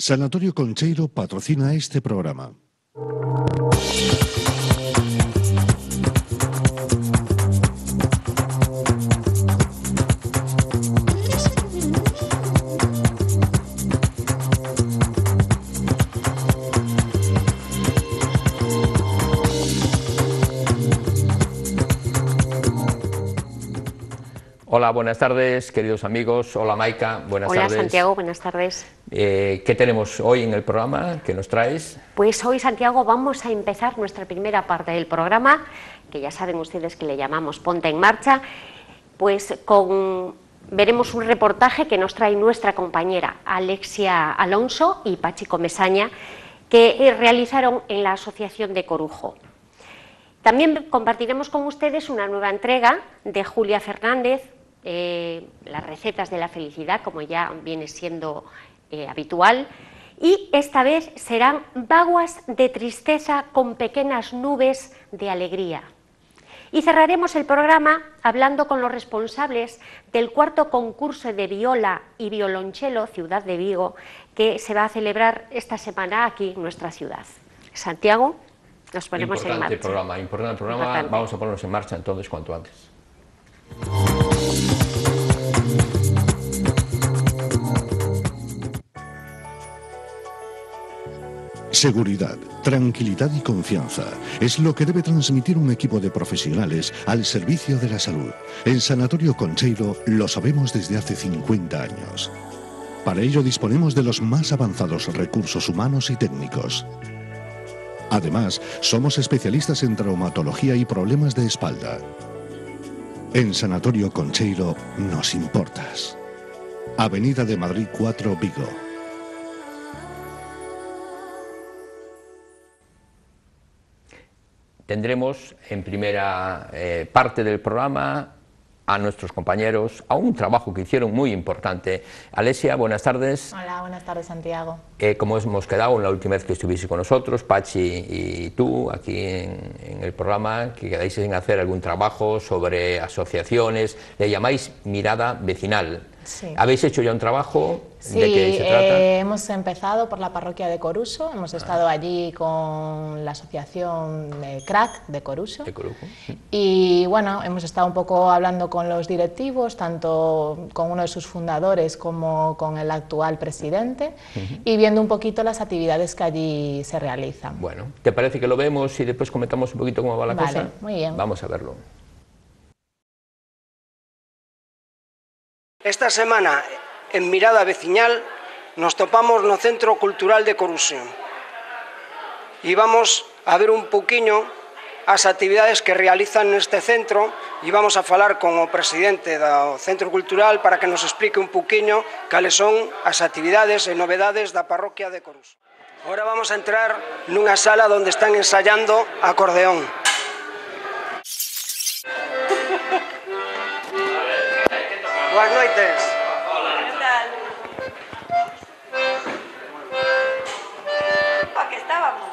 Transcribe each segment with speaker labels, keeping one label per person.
Speaker 1: Sanatorio Concheiro patrocina este programa.
Speaker 2: Hola, buenas tardes, queridos amigos. Hola, Maika, buenas tardes.
Speaker 3: Hola, Santiago, buenas tardes.
Speaker 2: ¿Qué tenemos hoy en el programa? ¿Qué nos traes?
Speaker 3: Pues hoy, Santiago, vamos a empezar nuestra primera parte del programa, que ya saben ustedes que le llamamos Ponte en Marcha, pues veremos un reportaje que nos trae nuestra compañera Alexia Alonso y Pachi Comesaña, que realizaron en la Asociación de Corujo. También compartiremos con ustedes una nueva entrega de Julia Fernández, las recetas de la felicidad, como ya viene siendo habitual, y esta vez serán vaguas de tristeza con pequeñas nubes de alegría. Y cerraremos el programa hablando con los responsables del cuarto concurso de viola y violonchelo Ciudad de Vigo, que se va a celebrar esta semana aquí en nuestra ciudad. Santiago, nos ponemos en marcha.
Speaker 2: Importante programa. Vamos a ponernos en marcha entonces cuanto antes.
Speaker 1: Seguridad, tranquilidad y confianza es lo que debe transmitir un equipo de profesionales al servicio de la salud. En Sanatorio Concheiro lo sabemos desde hace 50 años. Para ello disponemos de los más avanzados recursos humanos y técnicos. Además, somos especialistas en traumatología y problemas de espalda. En Sanatorio Concheiro nos importas. Avenida de Madrid 4, Vigo.
Speaker 2: Tendremos en primera parte del programa a nuestros compañeros, a un trabajo que hicieron muy importante. Alexia, buenas tardes.
Speaker 4: Hola, buenas tardes, Santiago.
Speaker 2: Como hemos quedado en la última vez que estuviste con nosotros, Pachi y tú, aquí en el programa, que quedáis en hacer algún trabajo sobre asociaciones, le llamáis mirada vecinal.
Speaker 4: Sí.
Speaker 2: ¿Habéis hecho ya un trabajo?
Speaker 4: Sí,
Speaker 2: ¿de qué se trata?
Speaker 4: Hemos empezado por la parroquia de Coruso, hemos estado allí con la asociación de CRAC de Coruso.
Speaker 2: De Corujo.
Speaker 4: Y bueno, hemos estado un poco hablando con los directivos, tanto con uno de sus fundadores como con el actual presidente, y viendo un poquito las actividades que allí se realizan.
Speaker 2: Bueno, ¿te parece que lo vemos y después comentamos un poquito cómo va la cosa?
Speaker 4: Vale, muy bien.
Speaker 2: Vamos a verlo.
Speaker 5: Esta semana, en Mirada Veciñal, nos topamos no Centro Cultural de Coruso e vamos a ver un poquinho as actividades que realizan neste centro e vamos a falar con o presidente do Centro Cultural para que nos explique un poquinho cales son as actividades e novedades da parroquia de Coruso. Agora vamos a entrar nunha sala onde están ensayando acordeón. Boas noites.
Speaker 6: Hola. ¿Qué tal? ¿Para qué estábamos?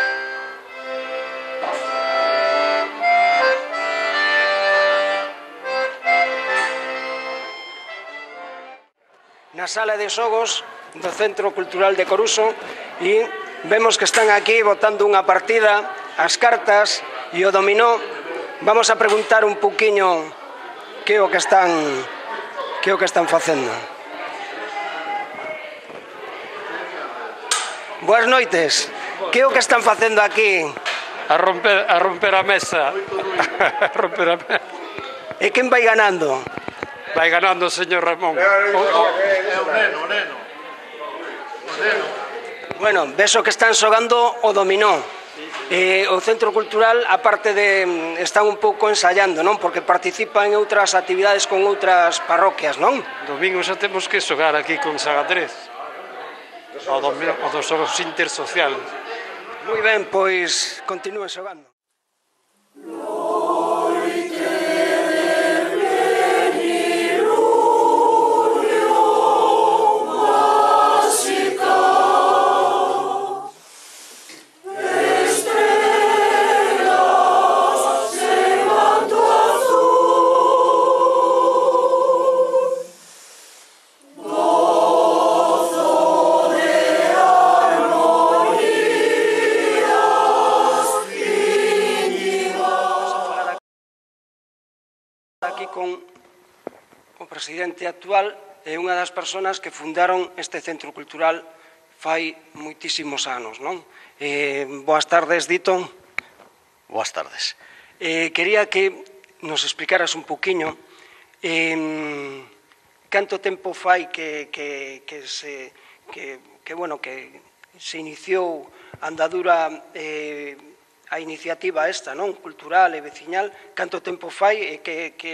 Speaker 5: Na sala de xogos do Centro Cultural de Coruso e vemos que están aquí botando unha partida, as cartas e o dominó. Vamos a preguntar un poquinho que é o que están facendo. Boas noites. Que é o que están facendo aquí?
Speaker 7: A romper a mesa. A romper a mesa.
Speaker 5: E quen vai ganando?
Speaker 7: Vai ganando o señor Ramón.
Speaker 8: O neno.
Speaker 5: Bueno, ves o que están xogando o dominó. O Centro Cultural, aparte de están un pouco ensayando, non? Porque participan en outras actividades con outras parroquias, non?
Speaker 7: Domingo xa temos que xogar aquí con Sagadrés. O dos xogos intersociales.
Speaker 5: Moi ben, pois continúen xogando.
Speaker 9: Gozo de
Speaker 5: con o presidente actual e unha das persoas que fundaron este centro cultural fai moitísimos anos, non? Boas tardes, Dito.
Speaker 8: Boas tardes.
Speaker 5: Quería que nos explicaras un poquinho canto tempo fai que se iniciou a andadura a iniciativa esta, non? Cultural e veciñal, canto tempo fai e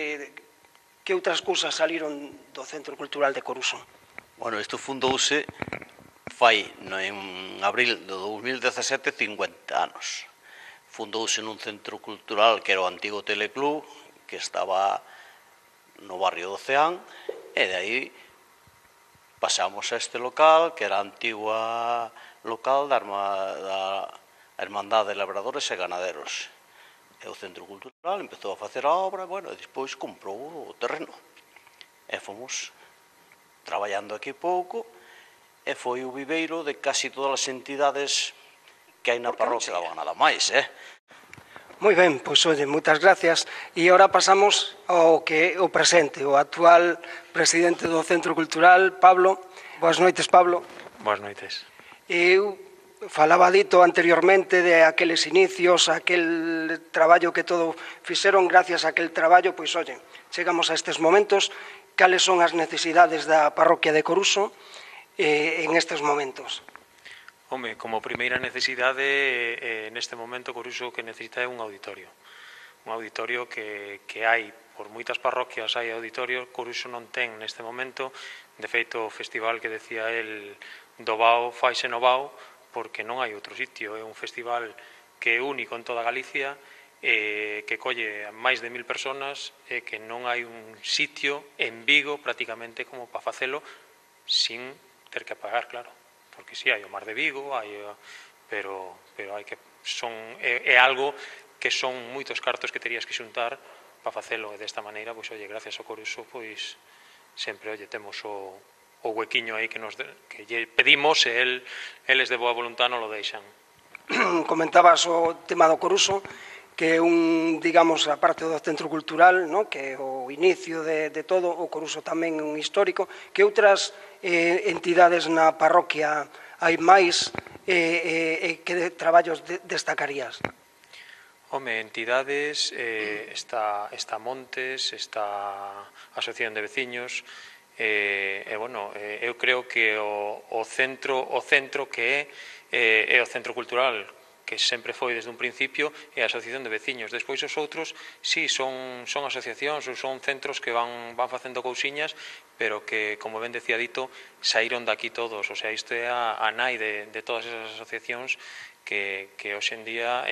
Speaker 5: que outras cousas saliron do Centro Cultural de Coruso?
Speaker 8: Bueno, isto fundouse fai en abril do 2017 50 anos. Fundouse nun centro cultural que era o antigo Teleclub, que estaba no barrio do Ceán, e de aí pasamos a este local, que era a antigua local da Hermandade de Labradores e Ganaderos. E o centro cultural empezou a facer a obra, bueno, e despois comprou o terreno. E fomos traballando aquí pouco, e foi o viveiro de casi todas as entidades que hai na parroquia, nada máis,
Speaker 5: Moi ben, pois, oye, moitas gracias. E agora pasamos ao que o presente, o actual presidente do Centro Cultural, Pablo. Boas noites, Pablo.
Speaker 7: Boas noites.
Speaker 5: Eu falaba dito anteriormente de aqueles inicios, aquel traballo que todo fixeron, gracias a aquel traballo, pois, oye, chegamos a estes momentos. Cales son as necesidades da parroquia de Coruso en estes momentos?
Speaker 7: Home, como primeira necesidade, neste momento Coruso que necesita é un auditorio. Un auditorio que hai, por moitas parroquias hai auditorio, Coruso non ten neste momento. De feito, o festival que decía el do Bao faise no Bao, porque non hai outro sitio. É un festival que é único en toda Galicia, que colle a máis de 1000 personas, e que non hai un sitio en Vigo prácticamente como para facelo sin ter que pagar, claro. Porque si, hai o Mar de Vigo, pero hai que é algo que son moitos cartos que terías que xuntar para facelo, e desta maneira, pois, oye, gracias ao Coruso, pois, sempre, oye, temos o huequiño aí que lle pedimos, e eles de boa voluntad non lo deixan.
Speaker 5: Comentabas o tema do Coruso, que é digamos, a parte do Centro Cultural, que é o inicio de todo, o Coruso tamén é un histórico. Que outras entidades na parroquia hai máis e que traballos destacarías?
Speaker 7: Home, entidades, está Montes, está a Asociación de Veciños, eu creo que o centro que é o Centro Cultural, que sempre foi desde un principio, é a Asociación de Veciños. Despois os outros, sí, son asociacións ou son centros que van facendo cousiñas, pero que, como ben decía Dito, saíron daqui todos. O sea, isto é a nai de todas esas asociacións que hoxe en día,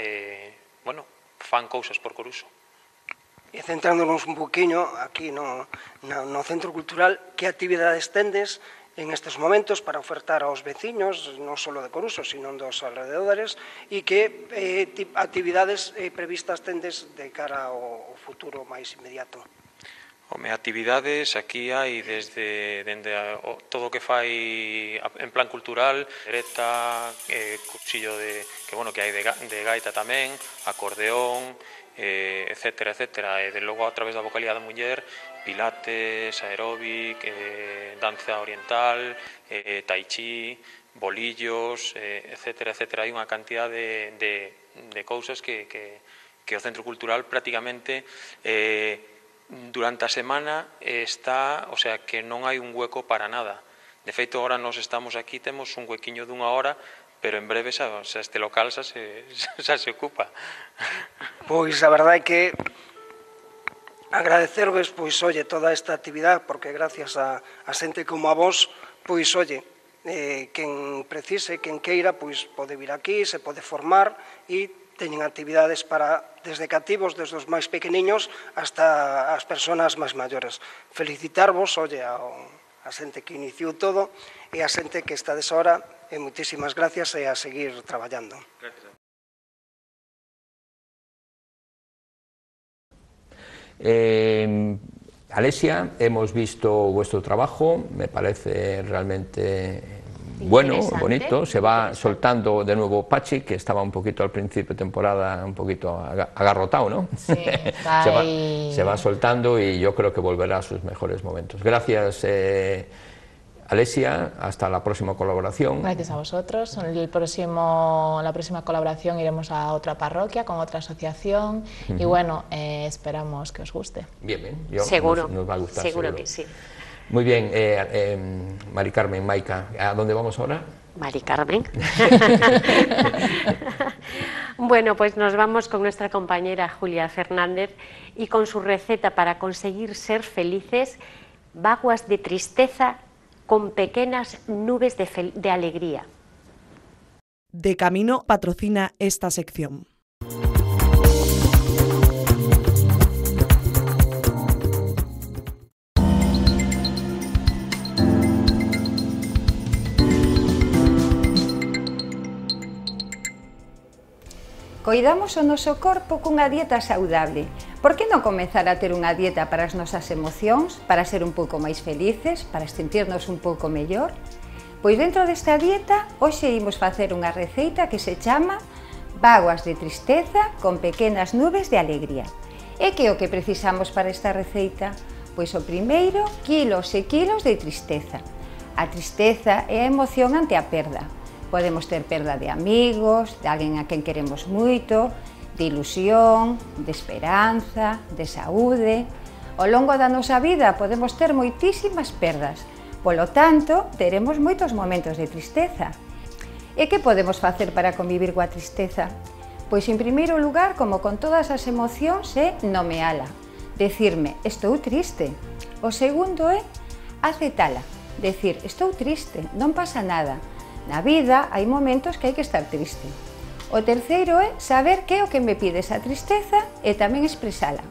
Speaker 7: fan cousas por Coruso.
Speaker 5: E centrándonos un poquinho aquí no Centro Cultural, que actividades tendes en estes momentos para ofertar aos veciños, non só de Coruso, sino dos alrededores, e que actividades previstas tendes de cara ao futuro máis inmediato?
Speaker 7: Home, actividades aquí hai desde todo o que fai en plan cultural, dereta, cursillo que hai de gaita tamén, acordeón, etcétera, etcétera. E de logo a través da vocalidade da muller, pilates, aeróbic, danza oriental, tai chi, bolillos, etcétera, etcétera. Hai unha cantidad de cousas que o Centro Cultural prácticamente durante a semana está, o sea, que non hai un hueco para nada. De feito, agora nos estamos aquí, temos un huequiño dunha hora, pero en breve xa este local xa se ocupa.
Speaker 5: Pois a verdade é que agradecervos, pois, oye, toda esta actividade, porque gracias a xente como a vos, pois, oye, quen precise, quen queira, pois pode vir aquí, se pode formar e teñen actividades para desde cativos, desde os máis pequeniños hasta as persoas máis maiores. Felicitarvos, olle, a xente que iniciou todo e a xente que está desa hora, e moitísimas gracias e a seguir traballando.
Speaker 7: Gracias.
Speaker 2: Alesia, hemos visto vuestro trabajo, me parece realmente bueno, bonito, se va soltando de nuevo Pachi, que estaba un poquito al principio de temporada un poquito agarrotado, ¿no?
Speaker 4: Sí,
Speaker 2: se va soltando y yo creo que volverá a sus mejores momentos. Gracias, Alesia, hasta la próxima colaboración.
Speaker 4: Gracias a vosotros. La próxima colaboración iremos a otra parroquia, con otra asociación, y bueno, esperamos que os guste.
Speaker 2: Bien,
Speaker 3: seguro,
Speaker 2: nos va a gustar.
Speaker 3: Seguro que sí.
Speaker 2: Muy bien, Mari Carmen, Maika, ¿a dónde vamos ahora?
Speaker 3: Mari Carmen. Bueno, pues nos vamos con nuestra compañera Julia Fernández y con su receta para conseguir ser felices, vaguas de tristeza con pequeñas nubes de alegría.
Speaker 9: Decamino patrocina esta sección.
Speaker 10: Coidamos o noso corpo cunha dieta saudable. Por que non comezar a ter unha dieta para as nosas emocións, para ser un pouco máis felices, para sentirnos un pouco mellor? Pois dentro desta dieta, hoxe imos facer unha receita que se chama vaguas de tristeza con pequenas nubes de alegría. E que é o que precisamos para esta receita? Pois o primeiro, kilos e kilos de tristeza. A tristeza é a emoción ante a perda. Podemos ter perda de amigos, de alguén a quen queremos moito, de ilusión, de esperanza, de saúde. Ao longo da nosa vida podemos ter moitísimas perdas, polo tanto, teremos moitos momentos de tristeza. E que podemos facer para convivir coa tristeza? Pois, en primeiro lugar, como con todas as emocións, é nomeala, decirme, estou triste. O segundo é aceptala, decir, estou triste, non pasa nada. Na vida hai momentos que hai que estar triste. O terceiro é saber que é o que me pide esa tristeza e tamén expresala.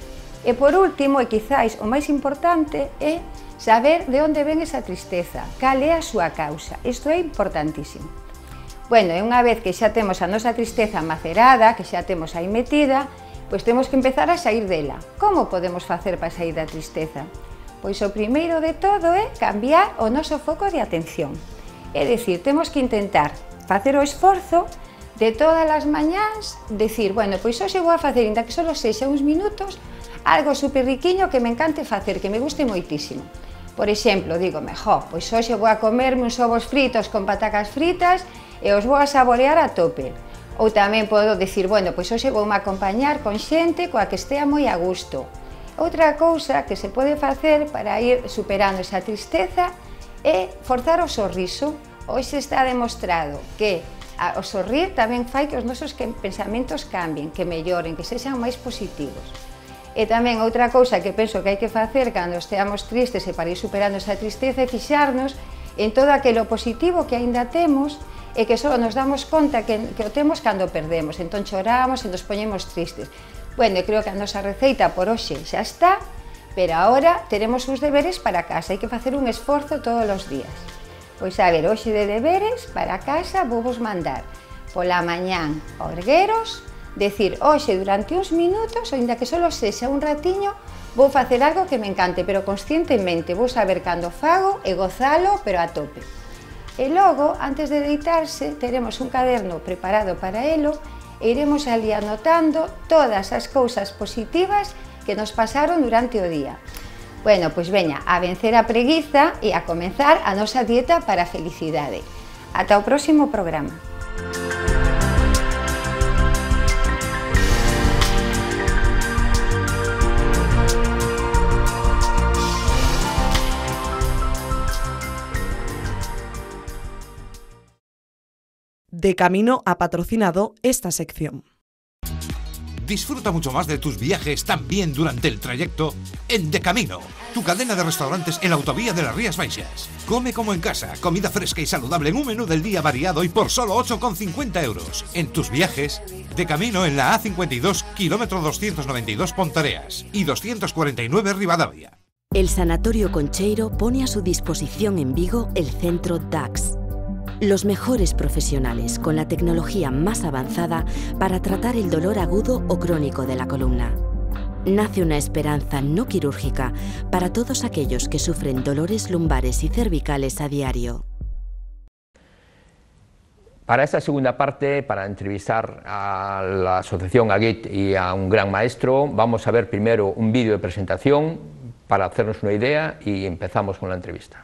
Speaker 10: E por último, e quizáis o máis importante, é saber de onde ven esa tristeza, cal é a súa causa. Isto é importantísimo. Bueno, e unha vez que xa temos a nosa tristeza macerada, que xa temos aí metida, pois temos que empezar a sair dela. Como podemos facer para sair da tristeza? Pois o primeiro de todo é cambiar o noso foco de atención. É dicir, temos que intentar facer o esforzo de todas as mañás, decir, bueno, pois hoxe vou a facer, ainda que só sexa uns minutos, algo super riquiño que me encante facer, que me guste moitísimo. Por exemplo, dígome, pois hoxe vou a comerme uns ovos fritos con patacas fritas e os vou a saborear a tope. Ou tamén podo decir, bueno, pois hoxe vou me acompañar con xente coa que estea moi a gusto. Outra cousa que se pode facer para ir superando esa tristeza é forzar o sorriso. Hoxe está demostrado que o sorrir tamén fai que os nosos pensamentos cambien, que melloren, que sexan máis positivos. E tamén outra cousa que penso que hai que facer cando esteamos tristes e para ir superando esa tristeza é fixarnos en todo aquilo positivo que aínda temos e que só nos damos conta que o temos cando perdemos, entón choramos e nos poñemos tristes. Bueno, creo que a nosa receita por hoxe xa está, pero agora teremos uns deberes para casa, hai que facer un esforzo todos os días. Pois a ver, hoxe de deberes para casa vou vos mandar pola mañán ao ergueros, decir, hoxe durante uns minutos, ainda que só sexa un ratiño, vou facer algo que me encante, pero conscientemente, vou saber cando fago e gozalo, pero a tope. E logo, antes de deitarse, teremos un caderno preparado para elo e iremos ali anotando todas as cousas positivas que nos pasaron durante o día. Bueno, pois veña, a vencer a preguiza e a comenzar a nosa dieta para a felicidade. Ata o próximo programa.
Speaker 9: Decamino ha patrocinado esta sección.
Speaker 11: Disfruta mucho más de tus viajes también durante el trayecto en Decamino, tu cadena de restaurantes en la autovía de las Rías Baixas. Come como en casa, comida fresca y saludable en un menú del día variado y por solo 8,50 euros. En tus viajes, Decamino en la A52, kilómetro 292 Pontareas y 249 Rivadavia.
Speaker 12: El Sanatorio Concheiro pone a su disposición en Vigo el centro DAX. Los mejores profesionales con la tecnología más avanzada para tratar el dolor agudo o crónico de la columna. Nace una esperanza no quirúrgica para todos aquellos que sufren dolores lumbares y cervicales a diario.
Speaker 2: Para esta segunda parte, para entrevistar a la asociación AGIT y a un gran maestro, vamos a ver primero un vídeo de presentación para hacernos una idea y empezamos con la entrevista.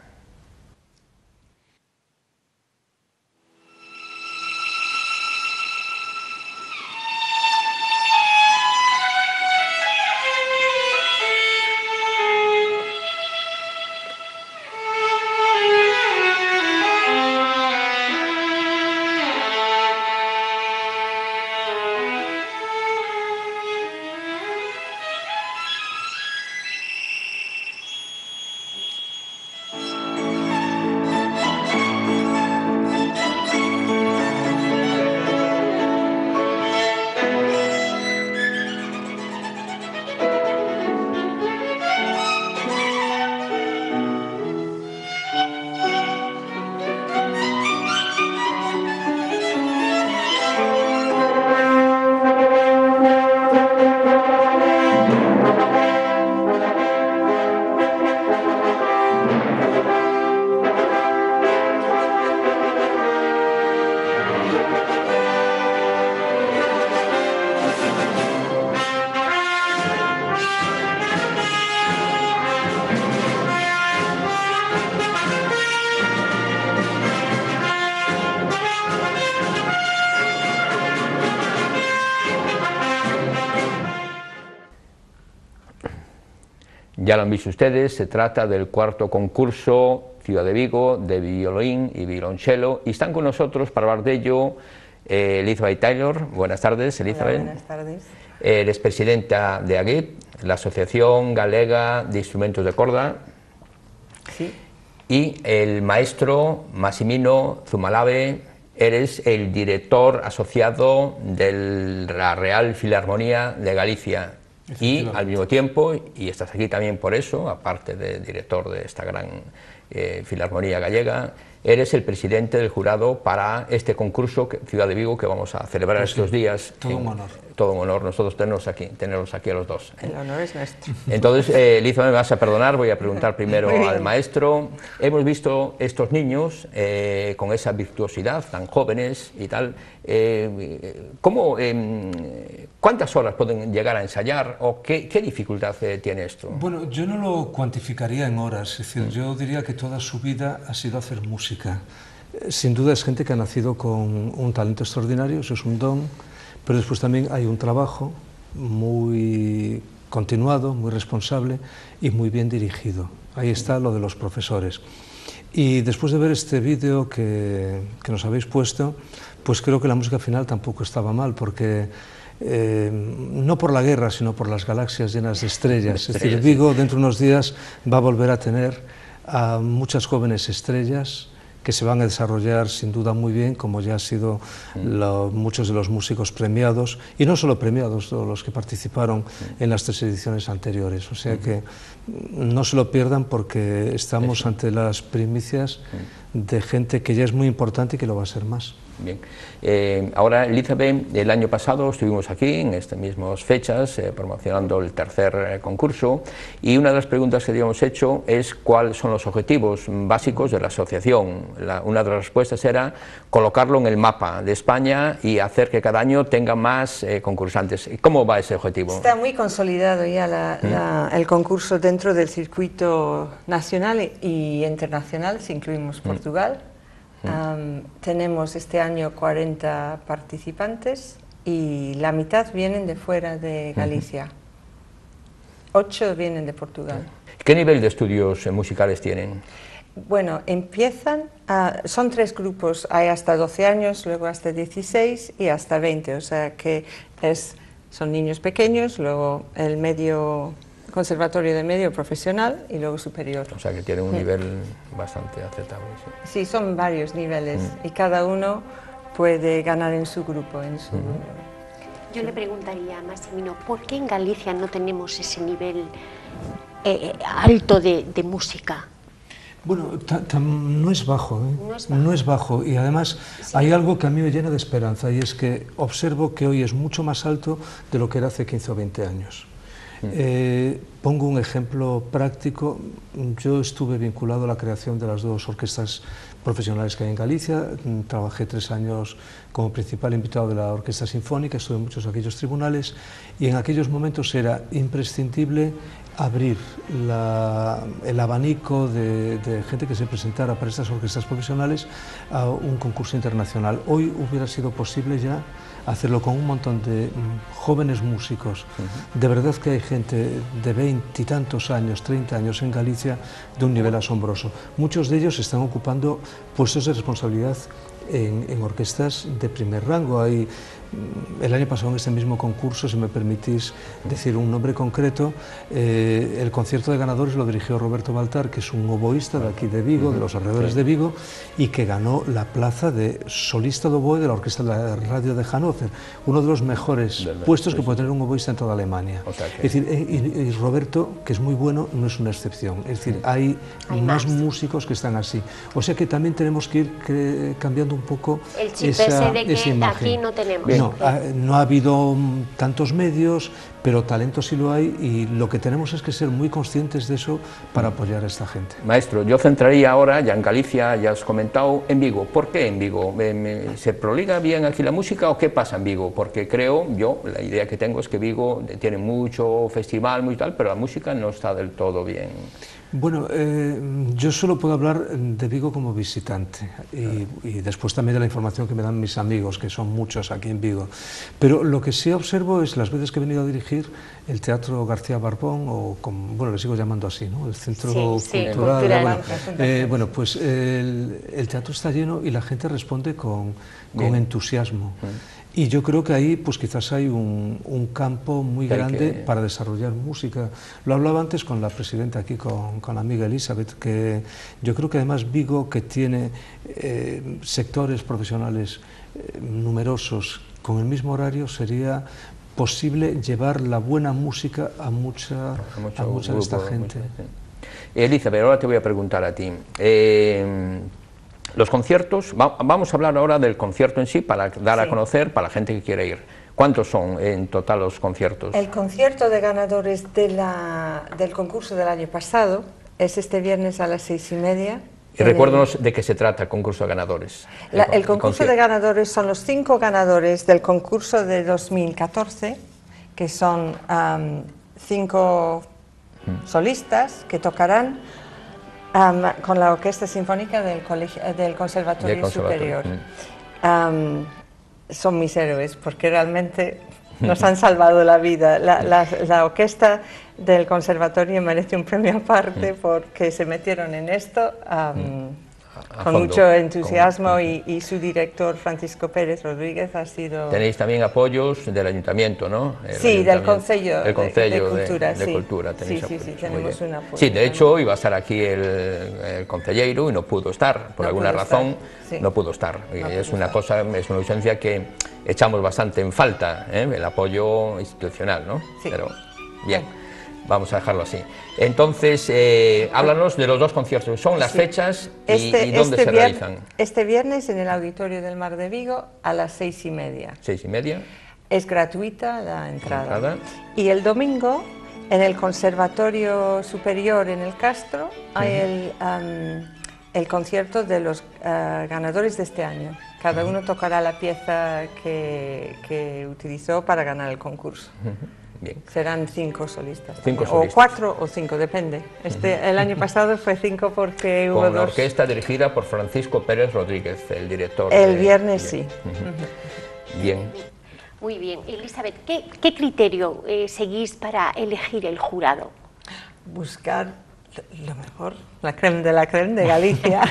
Speaker 2: Ya lo han visto ustedes, se trata del cuarto concurso Ciudad de Vigo de violín y violonchelo, y están con nosotros para hablar de ello Elizabeth Taylor. Buenas tardes, Elizabeth.
Speaker 13: Hola, buenas tardes.
Speaker 2: Eres presidenta de AGIT, la Asociación Galega de Instrumentos de Corda.
Speaker 13: Sí.
Speaker 2: Y el maestro Massimino Zumalave, eres el director asociado de la Real Filarmonía de Galicia. Y al mismo tiempo, y estás aquí también por eso, aparte de director de esta gran Filarmonía Gallega, eres el presidente del jurado para este concurso Ciudad de Vigo que vamos a celebrar estos días.
Speaker 14: Todo un honor.
Speaker 2: Todo un honor, nosotros tenerlos aquí a los dos.
Speaker 13: El honor es nuestro.
Speaker 2: Entonces, Elizabeth, me vas a perdonar, voy a preguntar primero al maestro. Hemos visto estos niños con esa virtuosidad, tan jóvenes y tal. ¿Cuántas horas pueden llegar a ensayar o qué dificultad tiene esto?
Speaker 14: Bueno, yo no lo cuantificaría en horas, es decir, yo diría que toda su vida ha sido hacer música. Sin duda es gente que ha nacido con un talento extraordinario, eso es un don, pero después también hay un trabajo muy continuado, muy responsable y muy bien dirigido. Ahí está lo de los profesores. Y después de ver este vídeo que nos habéis puesto, pues creo que la música final tampoco estaba mal, porque no por la guerra, sino por las galaxias llenas de estrellas. Es decir, Vigo dentro de unos días va a volver a tener a muchas jóvenes estrellas que se van a desarrollar sin duda muy bien, como ya han sido muchos de los músicos premiados, y no solo premiados, todos los que participaron en las 3 ediciones anteriores. O sea que no se lo pierdan, porque estamos ante las primicias de gente que ya es muy importante y que lo va a ser más.
Speaker 2: Bien. Ahora, Elizabeth, el año pasado estuvimos aquí, en estas mismas fechas, promocionando el tercer concurso, y una de las preguntas que habíamos hecho es cuáles son los objetivos básicos de la asociación. Una de las respuestas era colocarlo en el mapa de España y hacer que cada año tenga más concursantes. ¿Cómo va ese objetivo?
Speaker 13: Está muy consolidado ya el concurso dentro del circuito nacional e internacional, si incluimos Portugal. Tenemos este año 40 participantes y la mitad vienen de fuera de Galicia. 8 vienen de Portugal.
Speaker 2: ¿Qué nivel de estudios musicales tienen?
Speaker 13: Bueno, empiezan, son 3 grupos, hay hasta 12 años, luego hasta 16 y hasta 20, o sea que son niños pequeños, luego el medio conservatorio de medio profesional y luego superior.
Speaker 2: O sea que tiene un nivel bastante aceptable.
Speaker 13: Sí, son varios niveles y cada uno puede ganar en su grupo.
Speaker 3: Yo le preguntaría a Massimino, ¿por qué en Galicia no tenemos ese nivel alto de música?
Speaker 14: Bueno, no es bajo, no es bajo, y además hay algo que a mí me llena de esperanza, y es que observo que hoy es mucho más alto de lo que era hace 15 o 20 años. Pongo un ejemplo práctico. Yo estuve vinculado a la creación de las 2 orquestas profesionales que hay en Galicia. Trabajé 3 años como principal invitado de la Orquesta Sinfónica, estuve en muchos de aquellos tribunales y en aquellos momentos era imprescindible abrir el abanico de gente que se presentara para estas orquestas profesionales a un concurso internacional. Hoy hubiera sido posible ya hacerlo con un montón de jóvenes músicos. De verdad que hay gente de 20 y tantos años, 30 años en Galicia de un nivel asombroso. Muchos de ellos están ocupando puestos de responsabilidad en orquestas de primer rango. Hay, el año pasado en este mismo concurso, si me permitís decir un nombre concreto, el concierto de ganadores lo dirigió Roberto Baltar, que es un oboísta de aquí de Vigo, de los alrededores de Vigo, y que ganó la plaza de solista de oboe de la Orquesta de la Radio de Hannover, uno de los mejores puestos que puede tener un oboísta en toda Alemania. O sea que... Es decir, y Roberto, que es muy bueno, no es una excepción. Es decir, hay más músicos que están así. O sea que también tenemos que ir cambiando un poco
Speaker 3: el chip ese de que
Speaker 14: imagen.
Speaker 3: Aquí no tenemos.
Speaker 14: No ha habido tantos medios, pero talento sí lo hay, y lo que tenemos es que ser muy conscientes de eso para apoyar a esta gente.
Speaker 2: Maestro, yo centraría ahora, ya en Galicia, ya has comentado, en Vigo. ¿Por qué en Vigo? ¿Se proliga bien aquí la música o qué pasa en Vigo? Porque creo, yo, la idea que tengo es que Vigo tiene mucho festival, muy tal, pero la música no está del todo bien.
Speaker 14: Bueno, yo solo puedo hablar de Vigo como visitante y después también de la información que me dan mis amigos, que son muchos aquí en Vigo. Pero lo que sí observo es las veces que he venido a dirigir el Teatro García Barbón, o como, bueno, le sigo llamando así, ¿no? El Centro Cultural. Bueno, pues el teatro está lleno y la gente responde con entusiasmo. Y yo creo que ahí pues quizás hay un campo muy grande para desarrollar música. Lo hablaba antes con la presidenta aquí, con la amiga Elizabeth, que yo creo que además Vigo, que tiene sectores profesionales numerosos con el mismo horario, sería posible llevar la buena música a mucha de esta gente.
Speaker 2: Elizabeth, ahora te voy a preguntar a ti. Los conciertos, vamos a hablar ahora del concierto en sí, para dar a conocer para la gente que quiere ir. ¿Cuántos son en total los conciertos?
Speaker 13: El concierto de ganadores del concurso del año pasado es este viernes a las 6:30.
Speaker 2: Y recuérdanos de qué se trata el concurso de ganadores.
Speaker 13: El concurso de ganadores son los 5 ganadores del concurso de 2014, que son 5 solistas que tocarán con la Orquesta Sinfónica del Conservatorio Superior. Son mis héroes, porque realmente nos han salvado la vida. La orquesta del Conservatorio merece un premio aparte porque se metieron en esto con mucho entusiasmo y su director, Francisco Pérez Rodríguez, ha sido...
Speaker 2: Tenéis también apoyos del Ayuntamiento, ¿no?
Speaker 13: Sí, del Concello de
Speaker 2: Cultura.
Speaker 13: Sí,
Speaker 2: Cultura,
Speaker 13: sí, tenemos un apoyo.
Speaker 2: Sí, de hecho iba a estar aquí el concelleiro y no pudo estar, por alguna razón no pudo estar. Es una ausencia que echamos bastante en falta, el apoyo institucional, ¿no?
Speaker 13: Sí.
Speaker 2: Pero bien. Vamos a dejarlo así. Entonces, háblanos de los 2 conciertos. ¿Son las fechas y dónde se realizan?
Speaker 13: Este viernes en el Auditorio del Mar de Vigo a las 6:30.
Speaker 2: 6:30.
Speaker 13: Es gratuita la entrada. Y el domingo en el Conservatorio Superior en el Castro hay el concierto de los ganadores de este año. Cada uno tocará la pieza que utilizó para ganar el concurso.
Speaker 2: Bien.
Speaker 13: Serán 5 solistas.
Speaker 2: 5 solistas.
Speaker 13: O 4 o 5, depende. El año pasado fue 5 porque hubo 2.
Speaker 2: Con la orquesta dirigida por Francisco Pérez Rodríguez, el director.
Speaker 13: El viernes sí.
Speaker 2: Bien.
Speaker 3: Muy bien. Elizabeth, ¿qué criterio seguís para elegir el jurado?
Speaker 13: Buscar lo mejor, la creme de Galicia.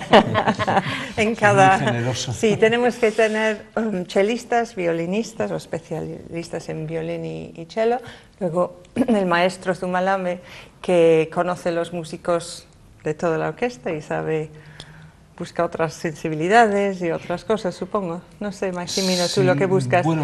Speaker 13: En cada...
Speaker 14: Muy generoso.
Speaker 13: Sí, tenemos que tener chelistas, violinistas o especialistas en violín y cello. Luego el maestro Zumalame, que conoce los músicos de toda la orquesta y busca otras sensibilidades y otras cosas, supongo. No sé, Maximino, tú lo que buscas.
Speaker 14: Bueno,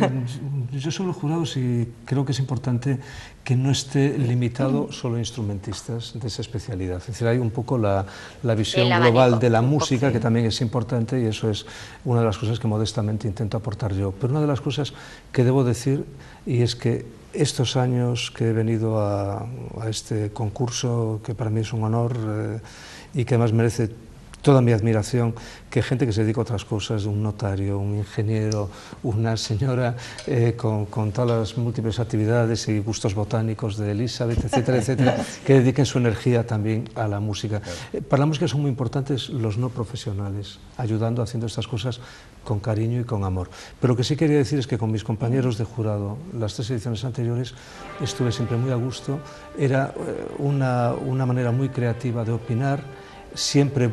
Speaker 14: yo soy los jurados y creo que es importante que no esté limitado solo a instrumentistas de esa especialidad. Es decir, hay un poco la visión global de la música, que también es importante, y eso es una de las cosas que modestamente intento aportar yo. Pero una de las cosas que debo decir, y es que estos años que he venido a este concurso, que para mí es un honor y que además merece toda mi admiración que gente que se dedica a otras cosas, un notario, un ingeniero, una señora con todas las múltiples actividades y gustos botánicos de Elizabeth, etcétera, etcétera, que dediquen su energía también a la música. Para la música son muy importantes los no profesionales, ayudando, haciendo estas cosas con cariño y con amor. Pero lo que sí quería decir es que con mis compañeros de jurado, las 3 ediciones anteriores, estuve siempre muy a gusto. Era una manera muy creativa de opinar, siempre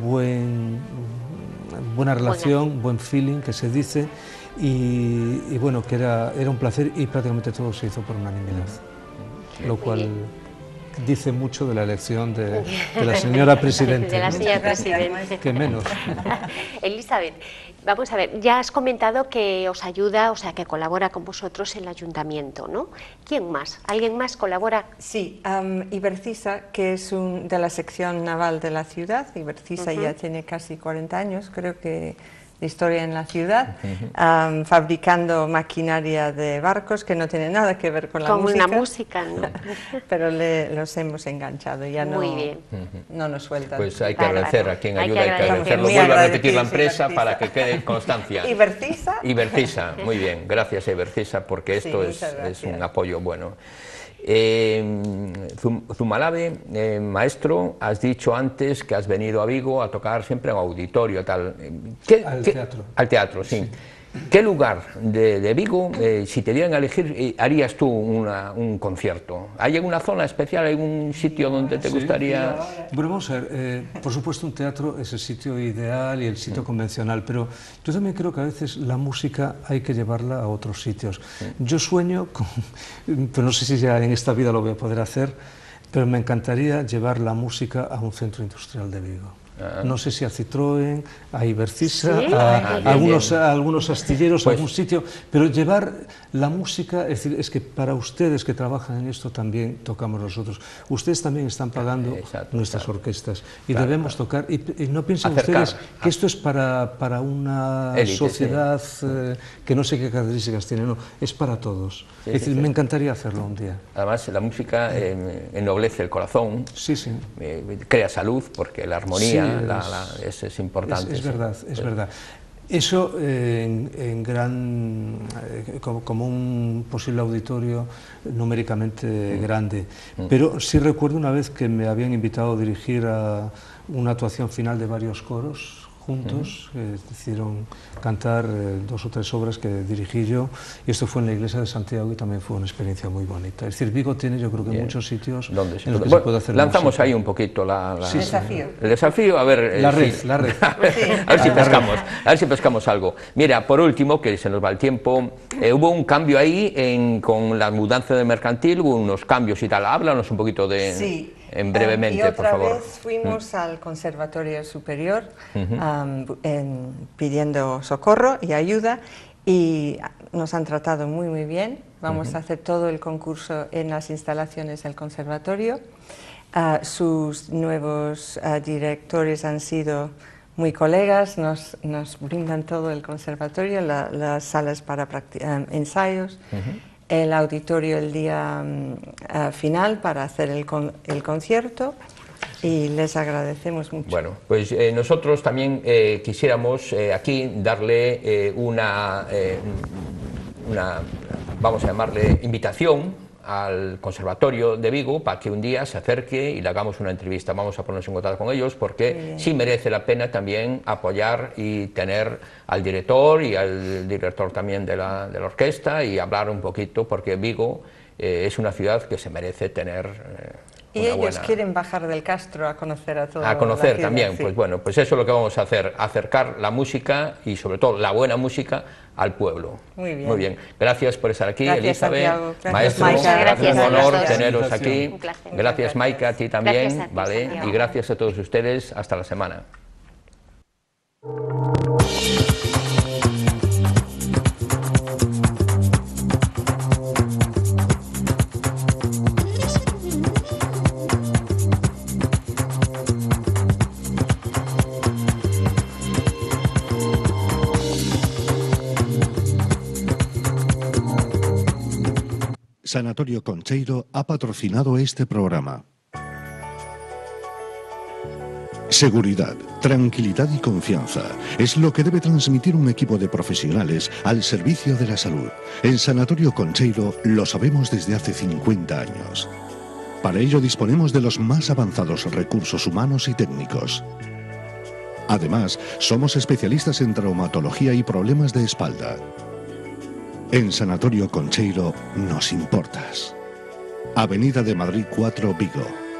Speaker 14: buena relación, buen feeling, que se dice, y bueno, que era un placer, y prácticamente todo se hizo por unanimidad, lo cual dice mucho de la elección de la señora presidenta.
Speaker 3: De la señora presidenta.
Speaker 14: Que menos.
Speaker 3: Elizabeth, vamos a ver, ya has comentado que os ayuda, o sea, que colabora con vosotros el ayuntamiento, ¿no? ¿Quién más? ¿Alguien más colabora?
Speaker 13: Sí, Ibercisa, que es de la sección naval de la ciudad. Ibercisa ya tiene casi 40 años, creo que, de historia en la ciudad, fabricando maquinaria de barcos que no tiene nada que ver con la música.
Speaker 3: Con la música, ¿no?
Speaker 13: Pero los hemos enganchado, ya no, no nos sueltan.
Speaker 2: Pues hay que agradecer a quien ayuda, hay que agradecerlo. Vuelvo a repetir la empresa para que quede constancia.
Speaker 13: Ibercisa.
Speaker 2: Ibercisa, muy bien, gracias a Ibercisa, porque esto es un apoyo bueno. Zumalave, maestro, has dicho antes que has venido a Vigo a tocar siempre en auditorio, tal.
Speaker 14: Teatro.
Speaker 2: Al teatro, sí. ¿Qué lugar de Vigo, si te dieran a elegir, harías tú un concierto? ¿Hay alguna zona especial, algún sitio donde te gustaría...?
Speaker 14: Bueno, vamos a ver, por supuesto un teatro es el sitio ideal y el sitio convencional, pero yo también creo que a veces la música hay que llevarla a otros sitios. Yo sueño, pero no sé si ya en esta vida lo voy a poder hacer, pero me encantaría llevar la música a un centro industrial de Vigo. No sé si a Citroën, a Ibercisa, a algunos astilleros, a algún sitio, pero llevar la música, es decir, es que para ustedes que trabajan en esto también tocamos nosotros. Ustedes también están pagando nuestras orquestas y debemos tocar, y no piensen ustedes que esto es para una sociedad que no sé qué características tiene, no, es para todos. Es decir, me encantaría hacerlo un día.
Speaker 2: Además, la música ennoblece el corazón, crea salud, porque la armonía es importante.
Speaker 14: Es verdad, es verdad. Eso como un posible auditorio numéricamente grande. Pero sí recuerdo una vez que me habían invitado a dirigir a una actuación final de varios coros juntos, hicieron cantar 2 o 3 obras que dirigí yo, y esto fue en la iglesia de Santiago y también fue una experiencia muy bonita. Es decir, Vigo tiene, yo creo que muchos sitios en los que se puede hacer
Speaker 2: lanzamos
Speaker 14: música.
Speaker 2: Ahí un poquito
Speaker 13: el
Speaker 2: desafío, a ver...
Speaker 14: la red.
Speaker 2: a ver si pescamos algo. Mira, por último, que se nos va el tiempo, hubo un cambio ahí con la mudanza de mercantil, hubo unos cambios y tal. Háblanos un poquito de...
Speaker 13: Sí.
Speaker 2: Brevemente, por favor.
Speaker 13: Y otra vez fuimos al Conservatorio Superior pidiendo socorro y ayuda, y nos han tratado muy muy bien. Vamos a hacer todo el concurso en las instalaciones del conservatorio. Sus nuevos directores han sido muy colegas, nos brindan todo el conservatorio, las salas para ensayos, el auditorio el día final para hacer el concierto, y les agradecemos mucho.
Speaker 2: Bueno, pues nosotros también quisiéramos aquí darle una, vamos a llamarle, invitación al Conservatorio de Vigo para que un día se acerque y le hagamos una entrevista. Vamos a ponernos en contacto con ellos, porque sí merece la pena también apoyar y tener al director y al director también de la orquesta, y hablar un poquito, porque Vigo es una ciudad que se merece tener...
Speaker 13: Y ellos quieren bajar del Castro a conocer a toda
Speaker 2: a conocer
Speaker 13: la ciudad,
Speaker 2: también, pues bueno, pues eso es lo que vamos a hacer, acercar la música y sobre todo la buena música al pueblo.
Speaker 13: Muy bien.
Speaker 2: Muy bien. Gracias por estar aquí,
Speaker 13: gracias,
Speaker 2: Elizabeth,
Speaker 13: Santiago.
Speaker 2: maestro,
Speaker 3: gracias,
Speaker 2: un honor
Speaker 3: gracias.
Speaker 2: teneros aquí. Gracias, Maika, a ti también,
Speaker 3: Gracias a ti,
Speaker 2: ¿vale?
Speaker 3: Santiago.
Speaker 2: Y gracias a todos ustedes, hasta la semana.
Speaker 1: Sanatorio Concheiro ha patrocinado este programa. Seguridad, tranquilidad y confianza es lo que debe transmitir un equipo de profesionales al servicio de la salud. En Sanatorio Concheiro lo sabemos desde hace 50 años. Para ello disponemos de los más avanzados recursos humanos y técnicos. Además, somos especialistas en traumatología y problemas de espalda. En Sanatorio Concheiro nos importas. Avenida de Madrid 4, Vigo.